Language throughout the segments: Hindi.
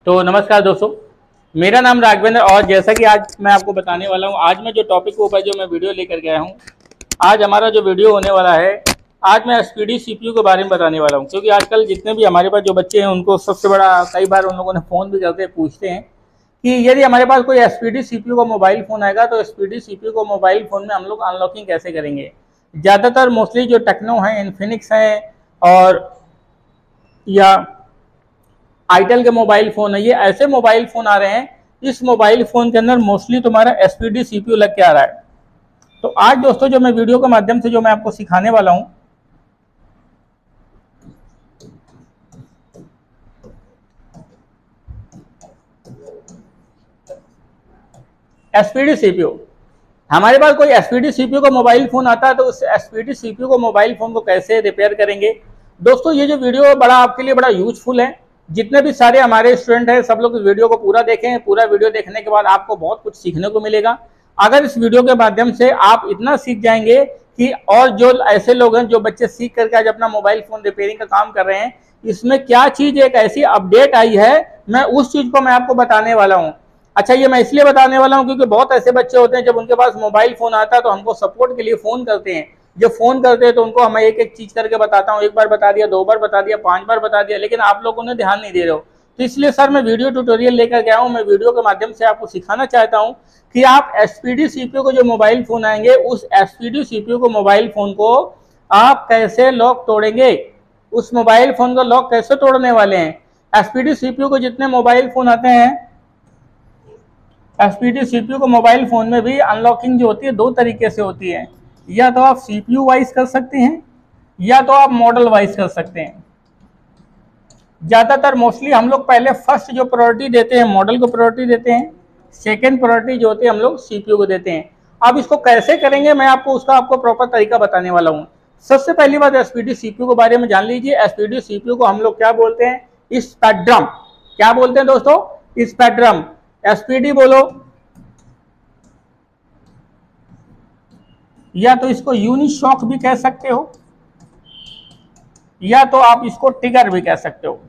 तो नमस्कार दोस्तों, मेरा नाम राघवेंद्र और जैसा कि आज मैं आपको बताने वाला हूं, आज मैं जो टॉपिक के ऊपर जो मैं वीडियो लेकर गया हूं, आज हमारा जो वीडियो होने वाला है, आज मैं एसपीडी सीपीयू के बारे में बताने वाला हूं। क्योंकि आजकल जितने भी हमारे पास जो बच्चे हैं उनको सबसे बड़ा कई बार उन लोगों ने फ़ोन भी करके पूछते हैं कि यदि हमारे पास कोई एसपीडी सीपीयू का मोबाइल फ़ोन आएगा तो एसपीडी सीपीयू को मोबाइल फ़ोन में हम लोग अनलॉकिंग कैसे करेंगे। ज़्यादातर मोस्टली जो टेक्नो हैं, इन्फिनिक्स हैं और या आइटल के मोबाइल फ़ोन है, ये ऐसे मोबाइल फ़ोन आ रहे हैं, इस मोबाइल फ़ोन के अंदर मोस्टली तुम्हारा एसपीडी सीपीयू लग के आ रहा है। तो आज दोस्तों जो मैं वीडियो के माध्यम से जो मैं आपको सिखाने वाला हूं, एसपीडी सीपीयू, हमारे पास कोई एसपीडी सीपीयू का मोबाइल फ़ोन आता है तो उस एसपीडी सीपीयू को मोबाइल फ़ोन को कैसे रिपेयर करेंगे। दोस्तों ये जो वीडियो है बड़ा आपके लिए बड़ा यूजफुल है। जितने भी सारे हमारे स्टूडेंट हैं सब लोग इस वीडियो को पूरा देखें। पूरा वीडियो देखने के बाद आपको बहुत कुछ सीखने को मिलेगा। अगर इस वीडियो के माध्यम से आप इतना सीख जाएंगे कि और जो ऐसे लोग हैं जो बच्चे सीख करके आज अपना मोबाइल फ़ोन रिपेयरिंग का काम कर रहे हैं, इसमें क्या चीज़ एक ऐसी अपडेट आई है, मैं उस चीज़ को मैं आपको बताने वाला हूँ। अच्छा, ये मैं इसलिए बताने वाला हूँ क्योंकि बहुत ऐसे बच्चे होते हैं जब उनके पास मोबाइल फ़ोन आता है तो हमको सपोर्ट के लिए फ़ोन करते हैं। जब फ़ोन करते हैं तो उनको हम एक एक चीज़ करके बताता हूँ, एक बार बता दिया, 2 बार बता दिया, 5 बार बता दिया, लेकिन आप लोग उन्हें ध्यान नहीं दे रहे हो। तो इसलिए सर मैं वीडियो ट्यूटोरियल लेकर गया हूँ। मैं वीडियो के माध्यम से आपको सिखाना चाहता हूँ कि आप एसपीडी सीपीयू को जो मोबाइल फ़ोन आएंगे उस एसपीडी सीपीयू को मोबाइल फ़ोन को आप कैसे लॉक तोड़ेंगे, उस मोबाइल फ़ोन का लॉक कैसे तोड़ने वाले हैं। एसपीडी सीपीयू को जितने मोबाइल फ़ोन आते हैं, एसपीडी सीपीयू को मोबाइल फ़ोन में भी अनलॉकिंग जो होती है 2 तरीके से होती है। या तो आप सीपीयू वाइज कर सकते हैं या तो आप मॉडल वाइज कर सकते हैं। ज़्यादातर मोस्टली हम लोग पहले फर्स्ट जो प्रायोरिटी देते हैं मॉडल को प्रायोरिटी देते हैं, सेकेंड प्रायोरिटी जो होती है हम लोग सीपीयू को देते हैं। अब इसको कैसे करेंगे मैं आपको प्रॉपर तरीका बताने वाला हूँ। सबसे पहली बात एसपीडी सीपीयू के बारे में जान लीजिए। एसपीडी सीपीयू को हम लोग क्या बोलते हैं? स्पेक्ट्रम। क्या बोलते हैं दोस्तों? स्पेक्ट्रम। एसपीडी बोलो या तो इसको यूनिशॉक भी कह सकते हो या तो आप इसको ट्रिगर भी कह सकते हो।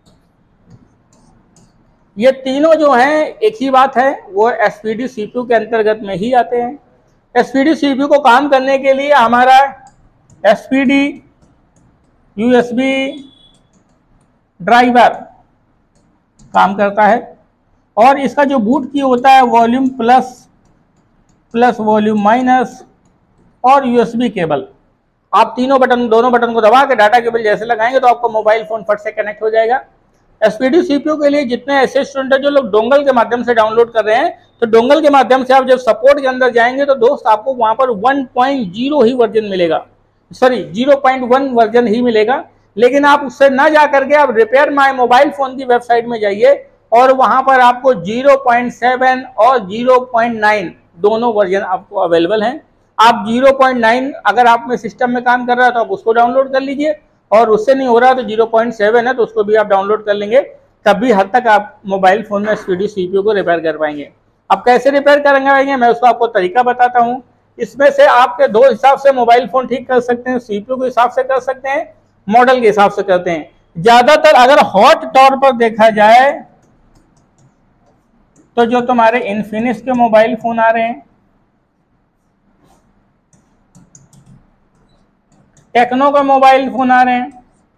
ये तीनों जो हैं एक ही बात है, वो एसपीडी सीपीयू के अंतर्गत में ही आते हैं। एसपीडी सीपीयू को काम करने के लिए हमारा एसपीडी यूएसबी ड्राइवर काम करता है और इसका जो बूट की होता है वॉल्यूम प्लस वॉल्यूम माइनस और यूएसबी केबल। आप दोनों बटन को दबा के डाटा केबल जैसे लगाएंगे तो आपका मोबाइल फ़ोन फट से कनेक्ट हो जाएगा। एसपीडी सीपीयू के लिए जितने ऐसे स्टूडेंट हैं जो लोग डोंगल के माध्यम से डाउनलोड कर रहे हैं, तो डोंगल के माध्यम से आप जब सपोर्ट के अंदर जाएंगे तो दोस्त आपको वहां पर 1.0 ही वर्जन मिलेगा, सॉरी 0.1 वर्जन ही मिलेगा। लेकिन आप उससे ना जा करके आप रिपेयर माई मोबाइल फ़ोन की वेबसाइट में जाइए और वहां पर आपको 0.7 और 0.9 दोनों वर्जन आपको अवेलेबल हैं। आप 0.9 अगर आप में सिस्टम में काम कर रहा है तो आप उसको डाउनलोड कर लीजिए और उससे नहीं हो रहा तो 0.7 है तो उसको भी आप डाउनलोड कर लेंगे। तभी हद तक आप मोबाइल फ़ोन में एसपीडी सीपीयू को रिपेयर कर पाएंगे। अब कैसे रिपेयर करेंगे मैं उसको आपको तरीका बताता हूँ। इसमें से आपके 2 हिसाब से मोबाइल फ़ोन ठीक कर सकते हैं। सीपीयू के हिसाब से कर सकते हैं, मॉडल के हिसाब से करते हैं। ज़्यादातर अगर हॉट तौर पर देखा जाए तो जो तुम्हारे इन्फिनिक्स के मोबाइल फ़ोन आ रहे हैं, टेक्नो का मोबाइल फ़ोन आ रहे हैं,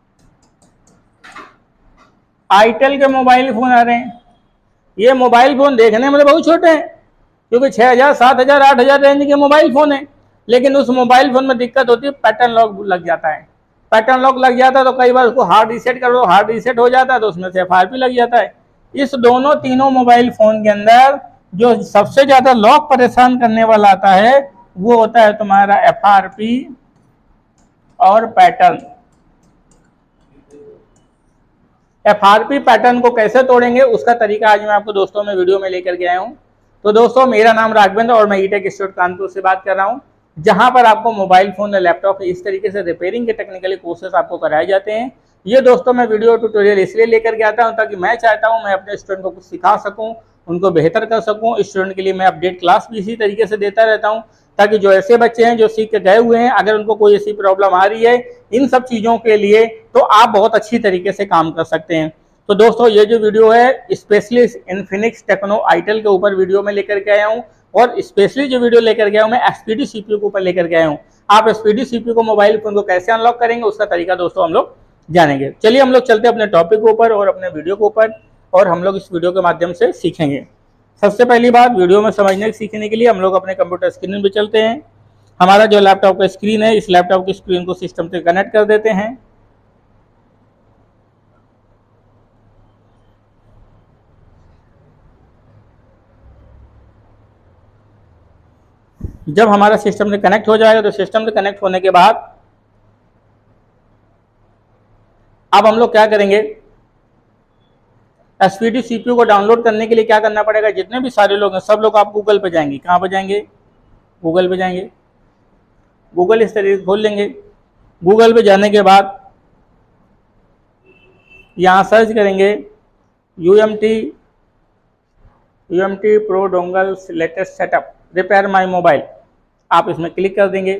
आइटल के मोबाइल फ़ोन आ रहे हैं। ये मोबाइल फ़ोन देखने में तो बहुत छोटे हैं क्योंकि 6000, 7000, 8000 रेंज के मोबाइल फ़ोन है, लेकिन उस मोबाइल फ़ोन में दिक्कत होती है, पैटर्न लॉक लग जाता है। पैटर्न लॉक लग जाता है तो कई बार उसको हार्ड रीसेट कर दो, हार्ड रीसेट हो जाता है तो उसमें से एफआरपी लग जाता है। इस तीनों मोबाइल फ़ोन के अंदर जो सबसे ज़्यादा लॉक परेशान करने वाला आता है वो होता है तुम्हारा एफआरपी और पैटर्न। एफआरपी पैटर्न को कैसे तोड़ेंगे उसका तरीका आज मैं आपको दोस्तों में वीडियो में लेकर के आया हूं। तो दोस्तों मेरा नाम राघवेंद्र और मैं ईटेक इंस्टीट्यूट कानपुर से बात कर रहा हूं, जहां पर आपको मोबाइल फ़ोन या लैपटॉप इस तरीके से रिपेयरिंग के टेक्निकली कोर्सेस आपको कराए जाते हैं। ये दोस्तों मैं वीडियो ट्यूटोरियल इसलिए लेकर के आता हूँ ताकि मैं चाहता हूँ मैं अपने स्टूडेंट को कुछ सिखा सकूँ, उनको बेहतर कर सकूँ। स्टूडेंट के लिए मैं अपडेट क्लास भी इसी तरीके से देता रहता हूँ ताकि जो ऐसे बच्चे हैं जो सीख के गए हुए हैं, अगर उनको कोई ऐसी प्रॉब्लम आ रही है इन सब चीज़ों के लिए, तो आप बहुत अच्छी तरीके से काम कर सकते हैं। तो दोस्तों ये जो वीडियो है स्पेशली इन्फिनिक्स टेक्नो आईटेल के ऊपर वीडियो में लेकर के आया हूँ, और स्पेशली जो वीडियो लेकर के आया हूँ मैं एसपीडी सीपीयू के ऊपर लेकर के आया हूँ। आप एसपीडी सीपीयू को मोबाइल फोन को कैसे अनलॉक करेंगे उसका तरीका दोस्तों हम लोग जानेंगे। चलिए हम लोग चलते हैं अपने टॉपिक के ऊपर और अपने वीडियो के ऊपर, और हम लोग इस वीडियो के माध्यम से सीखेंगे। सबसे पहली बात, वीडियो में समझने सीखने के लिए हम लोग अपने कंप्यूटर स्क्रीन पर चलते हैं। हमारा जो लैपटॉप का स्क्रीन है, इस लैपटॉप की स्क्रीन को सिस्टम से कनेक्ट कर देते हैं। जब हमारा सिस्टम से कनेक्ट हो जाएगा तो सिस्टम से कनेक्ट होने के बाद अब हम लोग क्या करेंगे, एसपीडी सीपीयू को डाउनलोड करने के लिए क्या करना पड़ेगा, जितने भी सारे लोग हैं सब लोग आप गूगल पे जाएंगे। कहाँ पे जाएंगे, गूगल पे जाएंगे। गूगल इस तरीके से खोल लेंगे। गूगल पे जाने के बाद यहाँ सर्च करेंगे UMT pro dongles latest setup repair my mobile. आप इसमें क्लिक कर देंगे।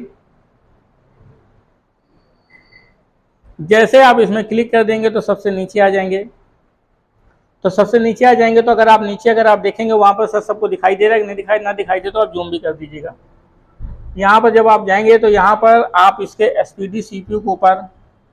जैसे आप इसमें क्लिक कर देंगे तो सबसे नीचे आ जाएंगे। तो अगर आप नीचे देखेंगे वहां पर सबको दिखाई दे रहा है कि नहीं दिखाई दे तो आप जूम भी कर दीजिएगा। यहाँ पर जब आप जाएंगे तो यहाँ पर आप इसके एसपीडी सीपीयू के ऊपर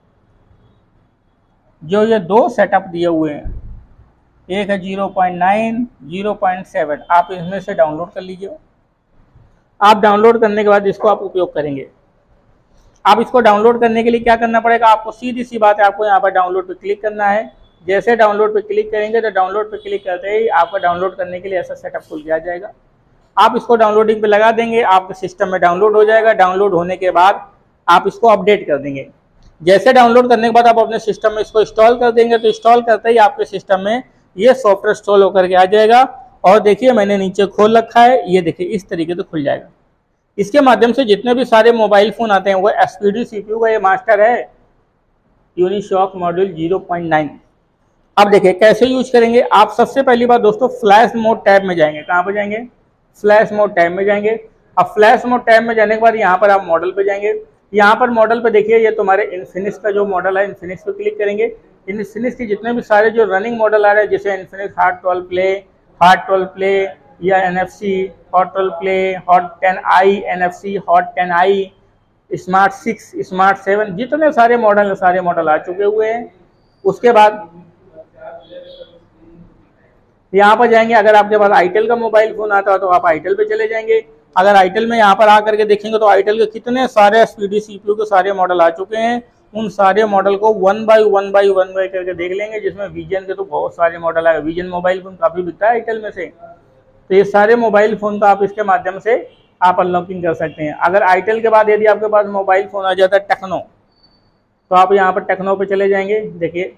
जो ये दो सेटअप दिए हुए हैं, एक है 0.9, 0.7, आप इसमें से डाउनलोड कर लीजिए। आप डाउनलोड करने के बाद इसको आप उपयोग करेंगे। आप इसको डाउनलोड करने के लिए क्या करना पड़ेगा, आपको सीधी सी बात है, आपको यहाँ पर डाउनलोड पे क्लिक करना है। जैसे डाउनलोड पे क्लिक करेंगे तो डाउनलोड पे क्लिक करते ही आपका डाउनलोड करने के लिए ऐसा सेटअप खुल के आ जाएगा। आप इसको डाउनलोडिंग पे लगा देंगे, आपके सिस्टम में डाउनलोड हो जाएगा। डाउनलोड होने के बाद आप इसको अपडेट कर देंगे। जैसे डाउनलोड करने के बाद आप अपने सिस्टम में इसको इंस्टॉल कर देंगे तो इंस्टॉल करते ही आपके सिस्टम में ये सॉफ्टवेयर इंस्टॉल होकर के आ जाएगा। और देखिए मैंने नीचे खोल रखा है, ये देखिए इस तरीके से खुल जाएगा। इसके माध्यम से जितने भी सारे मोबाइल फोन आते हैं वो एसपीडी सीपीयू का ये मास्टर है यूनिशॉक मॉड्यूल 0.9। अब देखिए कैसे यूज करेंगे। आप सबसे पहली बात दोस्तों फ्लैश मोड टैब में जाएंगे। कहाँ पर जाएंगे, फ्लैश मोड टैब में जाएंगे। अब फ्लैश मोड टैब में जाने के बाद यहाँ पर आप मॉडल पे जाएंगे। यहाँ पर मॉडल पे देखिए ये तुम्हारे इन्फिनिक्स का जो मॉडल है, इन्फिनिक्स पे क्लिक करेंगे। इन्फिनिक्स के जितने भी सारे जो रनिंग मॉडल आ रहे हैं, जैसे इन्फिनिक्स हार्ट 12 प्ले या NFC hot 12 play, hot 10i NFC, hot 10i, smart 6, smart 7, जितने सारे मॉडल आ चुके हुए हैं। उसके बाद यहाँ पर जाएंगे। अगर आपके पास आईटेल का मोबाइल फोन आता है तो आप आईटेल पे चले जाएंगे। अगर आईटेल में यहाँ पर आकर के देखेंगे तो आईटेल के कितने सारे एसपीडी सीपीयू के सारे मॉडल आ चुके हैं। उन सारे मॉडल को वन बाय वन करके देख लेंगे, जिसमें विजन के तो बहुत सारे मॉडल आए। विजन मोबाइल फोन काफी बिकता है आईटेल में से, तो ये सारे मोबाइल फोन का आप इसके माध्यम से आप अनलॉकिंग कर सकते हैं। अगर आईटेल के बाद यदि आपके पास मोबाइल फोन आ जाता है टेक्नो, तो आप यहाँ पर टेक्नो पे चले जाएंगे। देखिए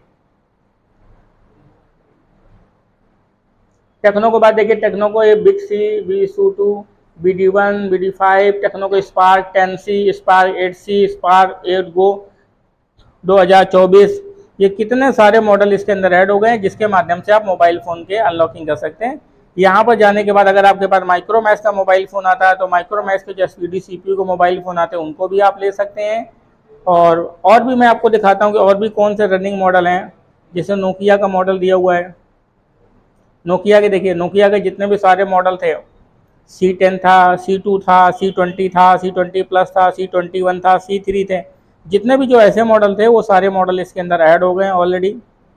टेक्नो के बाद देखिए टेक्नो को ये big C, BD2, BD1, BD5, Tecno को spark 10C, spark 8C, spark 8 go 2024, ये कितने सारे मॉडल इसके अंदर ऐड हो गए हैं, जिसके माध्यम से आप मोबाइल फ़ोन के अनलॉकिंग कर सकते हैं। यहाँ पर जाने के बाद अगर आपके पास माइक्रोमैक्स का मोबाइल फ़ोन आता है तो माइक्रोमैक्स के जो एसपीडी सीपीयू के मोबाइल फ़ोन आते हैं उनको भी आप ले सकते हैं। और भी मैं आपको दिखाता हूँ कि और भी कौन से रनिंग मॉडल हैं। जैसे नोकिया का मॉडल दिया हुआ है। नोकिया के देखिए, नोकिया के जितने भी सारे मॉडल थे, C10 था, C2 था, C20 था, C20 प्लस था, C21 था, C3 थे, जितने भी जो ऐसे मॉडल थे वो सारे मॉडल इसके अंदर ऐड हो गए हैं ऑलरेडी।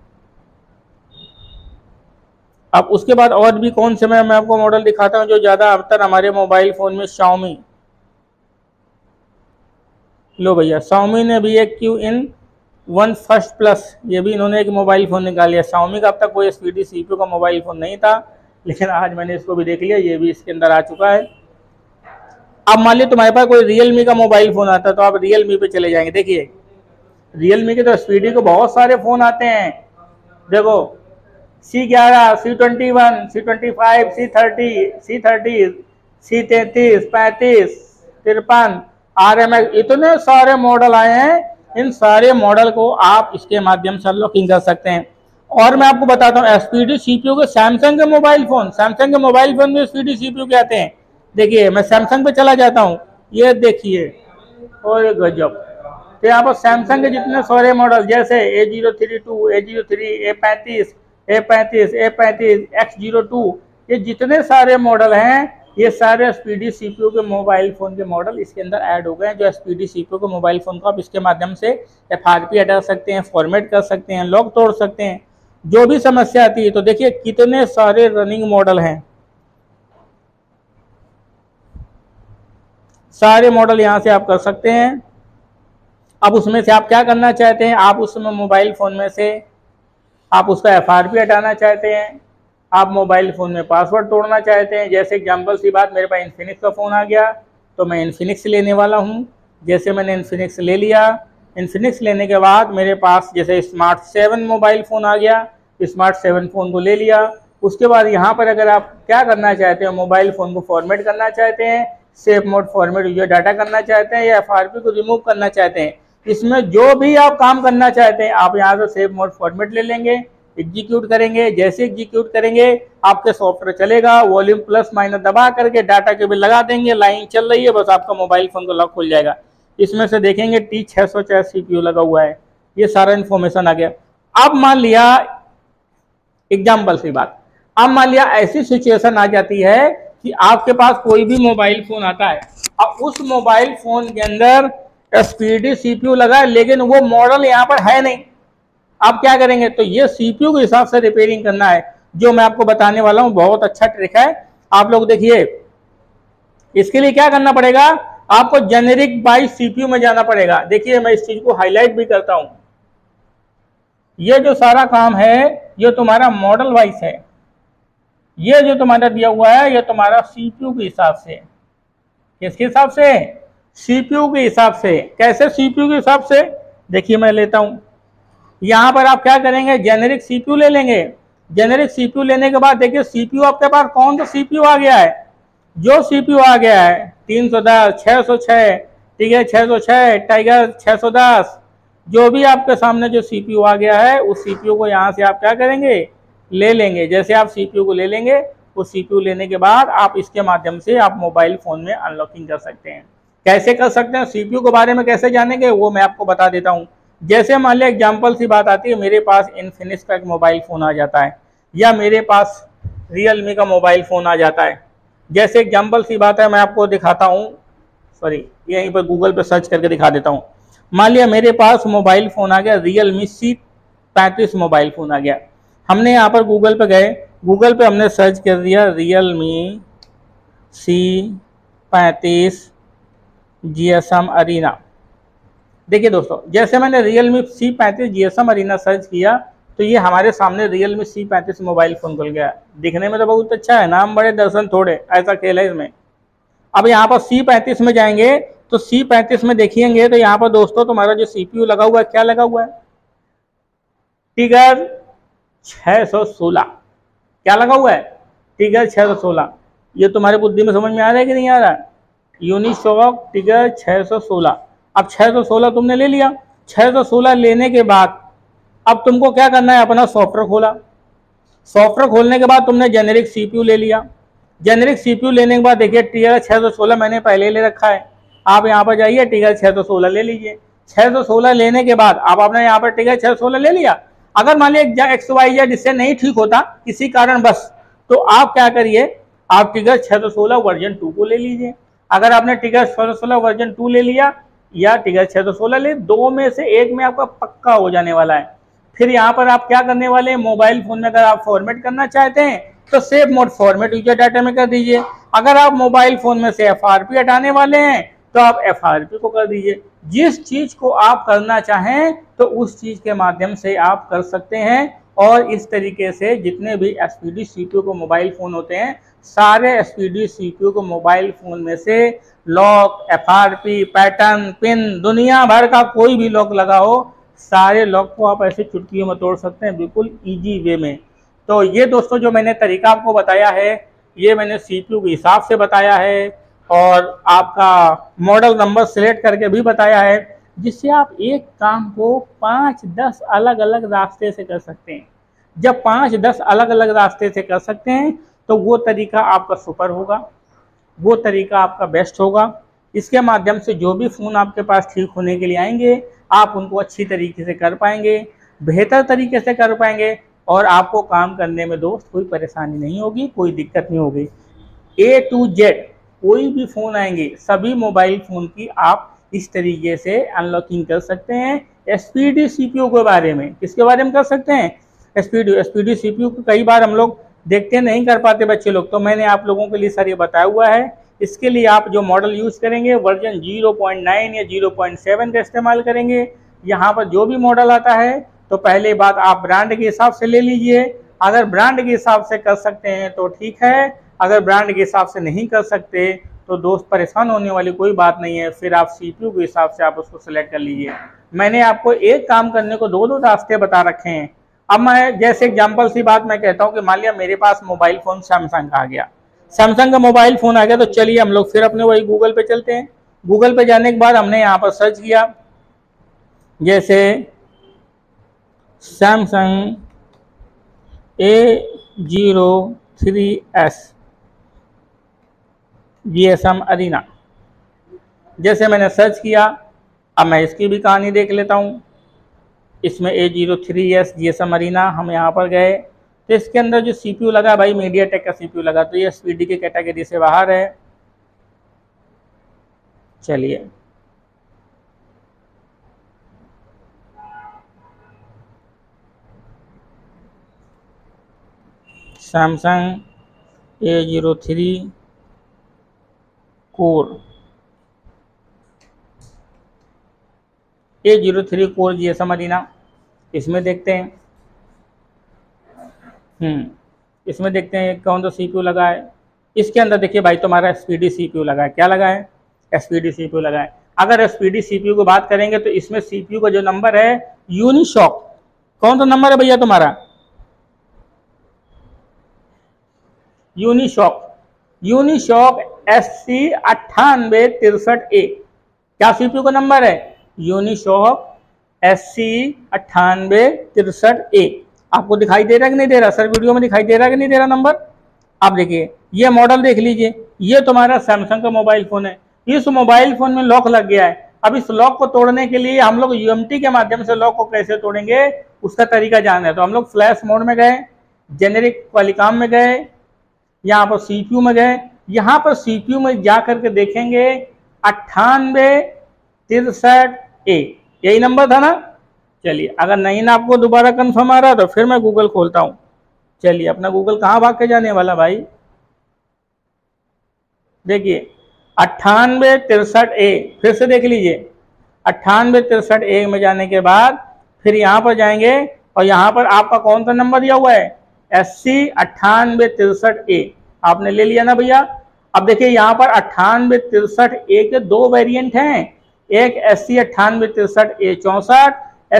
अब उसके बाद और भी कौन से मैं आपको मॉडल दिखाता हूँ जो ज़्यादातर हमारे मोबाइल फ़ोन में। Xiaomi, लो भैया, Xiaomi ने भी एक Q-in1 फर्स्ट प्लस, ये भी इन्होंने एक मोबाइल फ़ोन निकाल लिया। Xiaomi का अब तक कोई एसपीडी सीपीयू का मोबाइल फ़ोन नहीं था, लेकिन आज मैंने इसको भी देख लिया, ये भी इसके अंदर आ चुका है। अब मान लीजिए तुम्हारे पास कोई Realme का मोबाइल फ़ोन आता है तो आप Realme पे चले जाएंगे। देखिए Realme के तो एसपीडी के बहुत सारे फ़ोन आते हैं। देखो C11, C21, C25, C30, C33, 35, 53, RMX, इतने सारे मॉडल आए हैं। इन सारे मॉडल को आप इसके माध्यम से अनलॉकिंग कर सकते हैं। और मैं आपको बताता हूँ एसपीडी सीपीयू के सैमसंग के मोबाइल फ़ोन में एसपीडी सीपीयू के आते हैं। देखिए मैं सैमसंग पे चला जाता हूँ, ये देखिए, और गजब, तो यहाँ पर सैमसंग के जितने सारे मॉडल जैसे A032, A03, A35, A35, A35, X02, ये जितने सारे मॉडल हैं ये सारे एसपीडी सीपीयू के मोबाइल फ़ोन के मॉडल इसके अंदर ऐड हो गए हैं। जो एसपीडी सीपीयू के मोबाइल फ़ोन को आप इसके माध्यम से एफआरपी हटा सकते हैं, फॉर्मेट कर सकते हैं, लॉक तोड़ सकते हैं, जो भी समस्या आती है। तो देखिए कितने सारे रनिंग मॉडल हैं, सारे मॉडल यहाँ से आप कर सकते हैं। अब उसमें से आप क्या करना चाहते हैं, आप उसमें मोबाइल फ़ोन में से आप उसका एफआरपी हटाना चाहते हैं, आप मोबाइल फ़ोन में पासवर्ड तोड़ना चाहते हैं। जैसे एग्जांपल सी बात, मेरे पास इन्फिनिक्स का फ़ोन आ गया तो मैं इन्फिनिक्स लेने वाला हूँ। जैसे मैंने इन्फिनिक्स ले लिया, इन्फिनिक्स लेने के बाद मेरे पास जैसे स्मार्ट 7 मोबाइल फ़ोन आ गया, स्मार्ट 7 फ़ोन को ले लिया। उसके बाद यहाँ पर अगर आप क्या करना चाहते हैं, मोबाइल फ़ोन को फॉर्मेट करना चाहते हैं, safe mode format user data करना चाहते हैं, या एफआरपी को रिमूव करना चाहते हैं, इसमें जो भी आप काम करना चाहते हैं आप यहाँ से सेव मोड फॉर्मेट ले लेंगे, एग्जीक्यूट करेंगे। जैसे एग्जीक्यूट करेंगे आपके सॉफ्टवेयर चलेगा, वॉल्यूम प्लस माइनस दबा करके डाटा केबल लगा देंगे, लाइन चल रही है, बस आपका मोबाइल फोन का लॉक खुल जाएगा। इसमें से देखेंगे T604 CPU लगा हुआ है, ये सारा इन्फॉर्मेशन आ गया। अब मान लिया एग्जाम्पल सी बात, अब मान लिया ऐसी सिचुएशन आ जाती है कि आपके पास कोई भी मोबाइल फोन आता है, अब उस मोबाइल फोन के अंदर एसपीडी सीपीयू लगा है लेकिन वो मॉडल यहाँ पर है नहीं। आप क्या करेंगे, तो ये सीपीयू के हिसाब से रिपेयरिंग करना है, जो मैं आपको बताने वाला हूँ। बहुत अच्छा ट्रिक है, आप लोग देखिए। इसके लिए क्या करना पड़ेगा, आपको जेनेरिक बाई सीपीयू में जाना पड़ेगा। देखिए मैं इस चीज को हाईलाइट भी करता हूं, ये जो सारा काम है ये तुम्हारा मॉडल वाइज है, ये जो तुम्हारा दिया हुआ है ये तुम्हारा सीपीयू के हिसाब से। किसके हिसाब से, सीपीयू के हिसाब से। कैसे सीपीयू के हिसाब से, देखिए मैं लेता हूं, यहां पर आप क्या करेंगे, जेनेरिक सीपीयू ले लेंगे। जेनेरिक सीपीयू लेने के बाद देखिए सीपीयू आपके पास कौन सा सीपीयू आ गया है, जो सीपीयू आ गया है 310, 606, ठीक है, 606, टाइगर 610, जो भी आपके सामने जो सीपीयू आ गया है उस सीपीयू को यहाँ से आप क्या करेंगे, ले लेंगे। जैसे आप सीपीयू को ले लेंगे, उस सीपीयू लेने के बाद आप इसके माध्यम से आप मोबाइल फोन में अनलॉकिंग कर सकते हैं। कैसे कर सकते हैं, सीपीयू के बारे में कैसे जानेंगे वो मैं आपको बता देता हूँ। जैसे मान लिया एग्जाम्पल सी बात आती है, मेरे पास इन्फिनिक्स का एक मोबाइल फ़ोन आ जाता है, या मेरे पास रियलमी का मोबाइल फ़ोन आ जाता है। जैसे एग्जाम्पल सी बात है, मैं आपको दिखाता हूँ, सॉरी यहीं पर गूगल पे सर्च करके दिखा देता हूँ। मान लिया मेरे पास मोबाइल फ़ोन आ गया, रियलमी C35 मोबाइल फ़ोन आ गया। हमने यहाँ पर गूगल पे गए, गूगल पे हमने सर्च कर दिया रियलमी C35 GSM अरीना। देखिए दोस्तों, जैसे मैंने Realme C35 GSM arena search किया तो ये हमारे सामने रियलमी C35 मोबाइल फ़ोन खुल गया। दिखने में तो बहुत अच्छा है, नाम बड़े दर्शन थोड़े, ऐसा खेल है इसमें। अब यहाँ पर C35 में जाएंगे तो C35 में देखेंगे तो यहाँ पर दोस्तों तुम्हारा जो CPU लगा हुआ है, क्या लगा हुआ है, टिगर 616। क्या लगा हुआ है, टिगर 616। ये तुम्हारी बुद्धि में समझ में आ रहा है कि नहीं आ रहा, यूनिसॉक टिगर 616। अब 616 तुमने ले लिया, 616 लेने के बाद अब तुमको क्या करना है, अपना सॉफ्टवेयर खोला। सॉफ्टवेयर खोलने के बाद तुमने जेनेरिक सीपीयू ले लिया। जेनेरिक सीपीयू लेने के बाद देखिए टिगर 616 मैंने पहले ले रखा है, आप यहाँ पर जाइए टिगर 616 ले लीजिए। 616 लेने के बाद अब आपने यहाँ पर टिगर 616 ले लिया। अगर मान लिया XYZ इससे नहीं ठीक होता किसी कारण बस, तो आप क्या करिए, आप टिगर 616 वर्जन 2 को ले लीजिए। अगर आपने टिगर 616 वर्जन 2 ले लिया या टिगर 616 ले, दो में से एक में आपका पक्का हो जाने वाला है। फिर यहाँ पर आप क्या करने वाले हैं, मोबाइल फोन में अगर आप फॉर्मेट करना चाहते हैं तो save mode format user data में कर दीजिए। अगर आप मोबाइल फोन में से एफआरपी हटाने वाले हैं तो आप एफआरपी को कर दीजिए। जिस चीज को आप करना चाहें तो उस चीज के माध्यम से आप कर सकते हैं। और इस तरीके से जितने भी एसपीडी सीपीयू को मोबाइल फोन होते हैं, सारे एसपीडी सीपीयू को मोबाइल फोन में से लॉक, एफआरपी, पैटर्न, पिन, दुनिया भर का कोई भी लॉक लगा हो, सारे लॉक को आप ऐसे चुटकियों में तोड़ सकते हैं, बिल्कुल इजी वे में। तो ये दोस्तों जो मैंने तरीका आपको बताया है, ये मैंने सीपीयू के हिसाब से बताया है और आपका मॉडल नंबर सिलेक्ट करके भी बताया है, जिससे आप एक काम को 5-10 अलग अलग रास्ते से कर सकते हैं। जब 5-10 अलग अलग रास्ते से कर सकते हैं तो वो तरीका आपका सुपर होगा, वो तरीका आपका बेस्ट होगा। इसके माध्यम से जो भी फ़ोन आपके पास ठीक होने के लिए आएंगे आप उनको अच्छी तरीके से कर पाएंगे, बेहतर तरीके से कर पाएंगे और आपको काम करने में दोस्त कोई परेशानी नहीं होगी, कोई दिक्कत नहीं होगी। A to Z कोई भी फ़ोन आएंगे सभी मोबाइल फ़ोन की आप इस तरीके से अनलॉकिंग कर सकते हैं। SPD CPU के बारे में किसके बारे में कर सकते हैं? SPD CPU को कई बार हम लोग देखते नहीं कर पाते बच्चे लोग, तो मैंने आप लोगों के लिए सर ये बताया हुआ है। इसके लिए आप जो मॉडल यूज़ करेंगे वर्जन 0.9 या 0.7 का इस्तेमाल करेंगे। यहाँ पर जो भी मॉडल आता है तो पहले बात आप ब्रांड के हिसाब से ले लीजिए। अगर ब्रांड के हिसाब से कर सकते हैं तो ठीक है, अगर ब्रांड के हिसाब से नहीं कर सकते तो दोस्त परेशान होने वाली कोई बात नहीं है, फिर आप CPU के हिसाब से आप उसको सेलेक्ट कर लीजिए। मैंने आपको एक काम करने को दो रास्ते बता रखे हैं। अब मैं जैसे एग्जांपल सी बात मैं कहता हूं कि मान लिया मेरे पास मोबाइल फ़ोन सैमसंग का आ गया, सैमसंग का मोबाइल फ़ोन आ गया, तो चलिए हम लोग फिर अपने वही गूगल पे चलते हैं। गूगल पे जाने के बाद हमने यहाँ पर सर्च किया, जैसे सैमसंग A03s GSM अरीना, जैसे मैंने सर्च किया। अब मैं इसकी भी कहानी देख लेता हूँ। इसमें A03s GSM अरीना, हम यहाँ पर गए तो इसके अंदर जो CPU लगा भाई मीडियाटेक का CPU लगा, तो ये SPD की कैटेगरी से बाहर है। चलिए Samsung A03 core A03 core GSM arena, इसमें देखते हैं। इसमें देखते हैं कौन सा CPU लगा है। इसके अंदर देखिए भाई तुम्हारा SPD CPU लगा है। क्या लगा है? SPD CPU लगा है। अगर SPD CPU की बात करेंगे तो इसमें CPU का जो नंबर है यूनिशॉक, कौन सा नंबर है भैया तुम्हारा? यूनिशॉक SC9863A, क्या CPU का नंबर है? यूनिशॉक SC9863A। आपको दिखाई दे रहा है कि नहीं दे रहा सर? वीडियो में दिखाई दे रहा है कि नहीं दे रहा नंबर? आप देखिए ये मॉडल देख लीजिए, ये तुम्हारा सैमसंग का मोबाइल फ़ोन है। इस मोबाइल फ़ोन में लॉक लग गया है। अब इस लॉक को तोड़ने के लिए हम लोग UMT के माध्यम से लॉक को कैसे तोड़ेंगे उसका तरीका जानना है। तो हम लोग फ्लैश मोड में गए, जेनेरिक क्वालिकॉम में गए, यहाँ पर CPU में गए। यहाँ पर CPU में जा करके देखेंगे 9863A, यही नंबर था ना? चलिए अगर नहीं ना आपको दोबारा कंफर्म आ रहा तो फिर मैं गूगल खोलता हूँ। चलिए अपना गूगल कहाँ भाग के जाने वाला भाई, देखिए 9863A, फिर से देख लीजिए 9863A में जाने के बाद फिर यहाँ पर जाएंगे और यहाँ पर आपका कौन सा नंबर दिया हुआ है? SC9863A, आपने ले लिया ना भैया। अब देखिए यहाँ पर 9863A के दो वेरिएंट हैं, एक SC9863A64,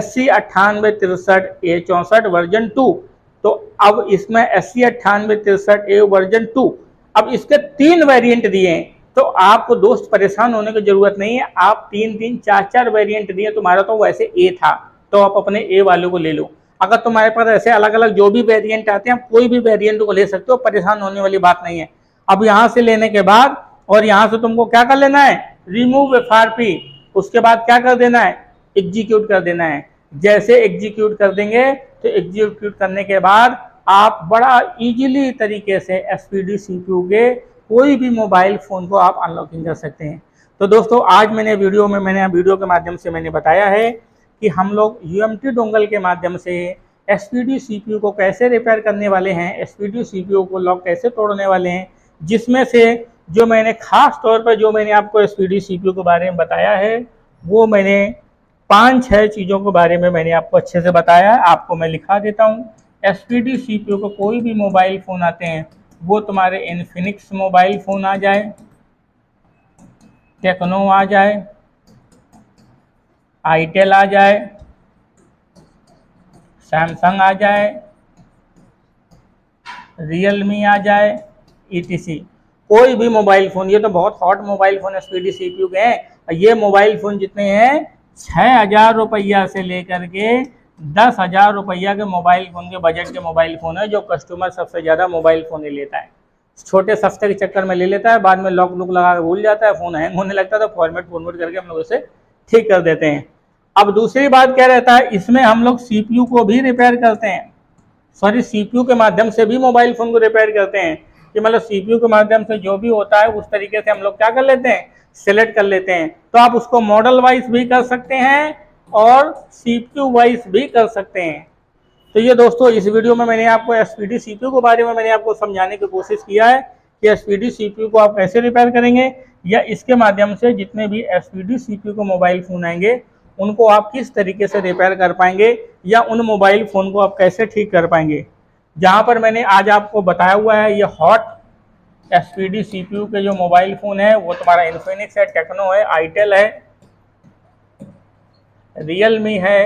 SC9863A64 वर्जन 2। तो अब इसमें SC9863A वर्जन 2, अब इसके 3 वेरिएंट दिए हैं। तो आपको दोस्त परेशान होने की जरूरत नहीं है, आप 3 4 वेरिएंट दिए। तुम्हारा तो वैसे A था तो आप अपने A वाले को ले लो। अगर तुम्हारे पास ऐसे अलग अलग जो भी वेरिएंट आते हैं कोई भी वेरिएंट को ले सकते हो, परेशान होने वाली बात नहीं है। अब यहाँ से लेने के बाद और यहाँ से तुमको क्या कर लेना है? रिमूव FRP, उसके बाद क्या कर देना है? एग्जीक्यूट कर देना है। जैसे एग्जीक्यूट कर देंगे तो एग्जीक्यूट करने के बाद आप बड़ा इजीली तरीके से SPD CPU के कोई भी मोबाइल फ़ोन को आप अनलॉकिंग कर सकते हैं। तो दोस्तों आज मैंने वीडियो के माध्यम से मैंने बताया है कि हम लोग UMT डोंगल के माध्यम से SPD CPU को कैसे रिपेयर करने वाले हैं, SPD CPU को लॉक कैसे तोड़ने वाले हैं, जिसमें से जो मैंने खास तौर पर जो मैंने आपको SPD CPU के बारे में बताया है वो मैंने 5-6 चीज़ों के बारे में मैंने आपको अच्छे से बताया है। आपको मैं लिखा देता हूँ। SPD CPU को कोई भी मोबाइल फ़ोन आते हैं, वो तुम्हारे इन्फिनिक्स मोबाइल फ़ोन आ जाए, टेक्नो आ जाए, आईटेल आ जाए, सैमसंग आ जाए, रियलमी आ जाए, ETC, कोई भी मोबाइल फ़ोन, ये तो बहुत hot mobile phone SPD CPU के हैं। ये मोबाइल फ़ोन जितने हैं 6,000 रुपया से लेकर के 10,000 रुपया के मोबाइल फ़ोन के बजट के मोबाइल फ़ोन है, जो कस्टमर सबसे ज़्यादा मोबाइल फ़ोन ही लेता है। छोटे सस्ते के चक्कर में ले लेता है, बाद में लॉक लुक लगा के भूल जाता है, फ़ोन हैंग होने लगता है, तो फॉर्मेट करके हम लोग इसे ठीक कर देते हैं। अब दूसरी बात क्या रहता है, इसमें हम लोग CPU को भी रिपेयर करते हैं, सॉरी CPU के माध्यम से भी मोबाइल फ़ोन को रिपेयर करते हैं, कि मतलब CPU के माध्यम से जो भी होता है उस तरीके से हम लोग क्या कर लेते हैं, सेलेक्ट कर लेते हैं। तो आप उसको मॉडल वाइज भी कर सकते हैं और CPU वाइज भी कर सकते हैं। तो ये दोस्तों इस वीडियो में मैंने आपको SPD CPU के बारे में मैंने आपको समझाने की कोशिश किया है कि SPD CPU को आप कैसे रिपेयर करेंगे, या इसके माध्यम से जितने भी SPD CPU के मोबाइल फ़ोन आएंगे उनको आप किस तरीके से रिपेयर कर पाएंगे, या उन मोबाइल फ़ोन को आप कैसे ठीक कर पाएंगे। जहाँ पर मैंने आज आपको बताया हुआ है ये हॉट SPD CPU के जो मोबाइल फ़ोन है वो तुम्हारा इन्फिनिक्स है, टेक्नो है, आईटेल है, रियलमी है,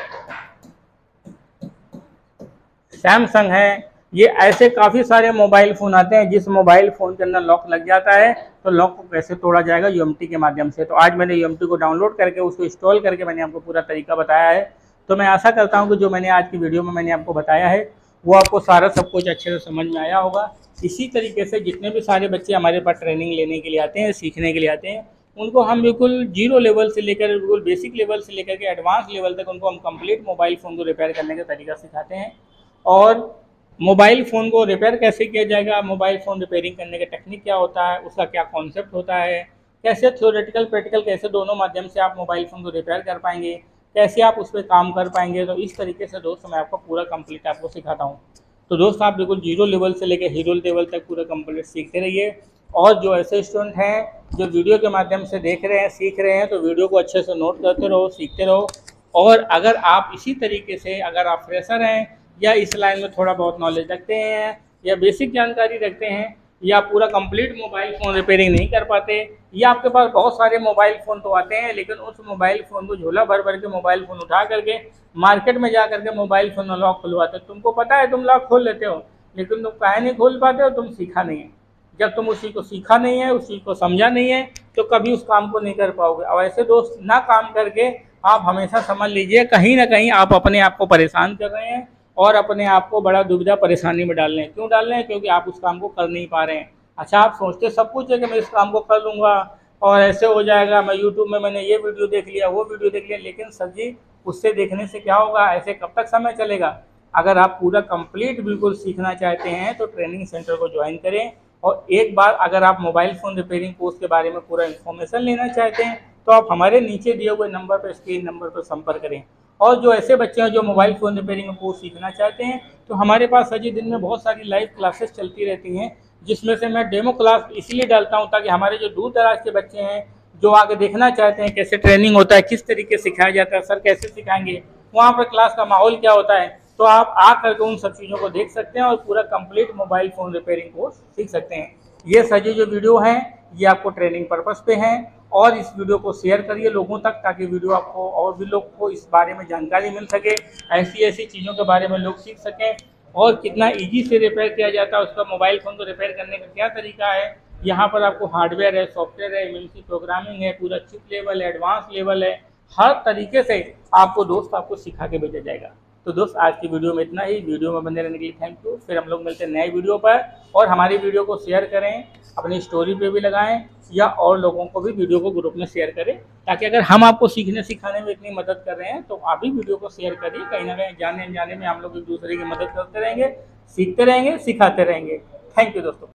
सैमसंग है। ये ऐसे काफ़ी सारे मोबाइल फ़ोन आते हैं जिस मोबाइल फ़ोन के अंदर लॉक लग जाता है, तो लॉक को कैसे तोड़ा जाएगा UMT के माध्यम से। तो आज मैंने UMT को डाउनलोड करके उसको इंस्टॉल करके मैंने आपको पूरा तरीका बताया है। तो मैं आशा करता हूँ कि जो मैंने आज की वीडियो में मैंने आपको बताया है वो आपको सारा सब कुछ अच्छे से समझ में आया होगा। इसी तरीके से जितने भी सारे बच्चे हमारे पास ट्रेनिंग लेने के लिए आते हैं, सीखने के लिए आते हैं, उनको हम बिल्कुल जीरो लेवल से लेकर बिल्कुल बेसिक लेवल से लेकर के एडवांस लेवल तक उनको हम कंप्लीट मोबाइल फ़ोन को रिपेयर करने का तरीका सिखाते हैं। और मोबाइल फ़ोन को रिपेयर कैसे किया जाएगा, मोबाइल फ़ोन रिपेयरिंग करने का टेक्निक क्या होता है, उसका क्या कॉन्सेप्ट होता है, कैसे थ्योरेटिकल प्रैक्टिकल कैसे दोनों माध्यम से आप मोबाइल फ़ोन को रिपेयर कर पाएंगे, कैसे आप उस पर काम कर पाएंगे। तो इस तरीके से दोस्तों मैं आपको पूरा कंप्लीट आपको सिखाता हूँ। तो दोस्त आप बिल्कुल जीरो लेवल से लेकर हीरो लेवल तक पूरा कंप्लीट सीखते रहिए। और जो ऐसे स्टूडेंट हैं जो वीडियो के माध्यम से देख रहे हैं, सीख रहे हैं, तो वीडियो को अच्छे से नोट करते रहो, सीखते रहो। और अगर आप इसी तरीके से अगर आप फ्रेशर हैं या इस लाइन में थोड़ा बहुत नॉलेज रखते हैं या बेसिक जानकारी रखते हैं, या पूरा कंप्लीट मोबाइल फ़ोन रिपेयरिंग नहीं कर पाते, या आपके पास बहुत सारे मोबाइल फ़ोन तो आते हैं लेकिन उस मोबाइल फ़ोन को झोला भर भर के मोबाइल फ़ोन उठा करके मार्केट में जा करके मोबाइल फ़ोन लॉक खुलवाते हो, तुमको पता है तुम लॉक खोल लेते हो लेकिन तुम काहे नहीं खोल पाते हो, तुम सीखा नहीं है। जब तुम उसी को सीखा नहीं है, उसी को समझा नहीं है, तो कभी उस काम को नहीं कर पाओगे। और ऐसे दोस्त ना काम करके आप हमेशा समझ लीजिए कहीं ना कहीं आप अपने आप को परेशान कर रहे हैं और अपने आप को बड़ा दुविधा परेशानी में डाल रहे हैं। क्यों डाल रहे हैं? क्योंकि आप उस काम को कर नहीं पा रहे हैं। अच्छा, आप सोचते सब कुछ है कि मैं इस काम को कर लूँगा और ऐसे हो जाएगा, मैं यूट्यूब में मैंने ये वीडियो देख लिया, वो वीडियो देख लिया, लेकिन सर जी उससे देखने से क्या होगा, ऐसे कब तक समय चलेगा। अगर आप पूरा कंप्लीट बिल्कुल सीखना चाहते हैं तो ट्रेनिंग सेंटर को ज्वाइन करें। और एक बार अगर आप मोबाइल फ़ोन रिपेयरिंग कोर्स के बारे में पूरा इन्फॉर्मेशन लेना चाहते हैं तो आप हमारे नीचे दिए हुए नंबर पर, स्क्रीन नंबर पर संपर्क करें। और जो ऐसे बच्चे हैं जो मोबाइल फ़ोन रिपेयरिंग कोर्स सीखना चाहते हैं, तो हमारे पास सजी दिन में बहुत सारी लाइव क्लासेस चलती रहती हैं, जिसमें से मैं डेमो क्लास इसलिए डालता हूं ताकि हमारे जो दूर दराज के बच्चे हैं जो आगे देखना चाहते हैं कैसे ट्रेनिंग होता है, किस तरीके से सिखाया जाता है, सर कैसे सिखाएंगे, वहाँ पर क्लास का माहौल क्या होता है, तो आप आ करके उन सब चीज़ों को देख सकते हैं और पूरा complete mobile phone repairing course सीख सकते हैं। ये सजी जो वीडियो हैं ये आपको ट्रेनिंग पर्पज़ पे हैं, और इस वीडियो को शेयर करिए लोगों तक ताकि वीडियो आपको और भी लोग को इस बारे में जानकारी मिल सके, ऐसी चीज़ों के बारे में लोग सीख सकें और कितना इजी से रिपेयर किया जाता है, उसका मोबाइल फ़ोन को रिपेयर करने का क्या तरीका है। यहाँ पर आपको हार्डवेयर है, सॉफ्टवेयर है, MMC प्रोग्रामिंग है, पूरा चिप लेवल है, एडवांस लेवल है, हर तरीके से आपको दोस्त आपको सिखा के भेजा जाएगा। तो दोस्त आज की वीडियो में इतना ही। वीडियो में बने रहने के लिए थैंक यू। फिर हम लोग मिलते हैं नए वीडियो पर, और हमारी वीडियो को शेयर करें, अपनी स्टोरी पे भी लगाएं, या और लोगों को भी वीडियो को ग्रुप में शेयर करें, ताकि अगर हम आपको सीखने सिखाने में इतनी मदद कर रहे हैं तो आप भी वीडियो को शेयर करिए। कहीं ना कहीं जाने अनजाने में हम लोग एक दूसरे की मदद करते रहेंगे, सीखते रहेंगे, सिखाते रहेंगे। थैंक यू दोस्तों।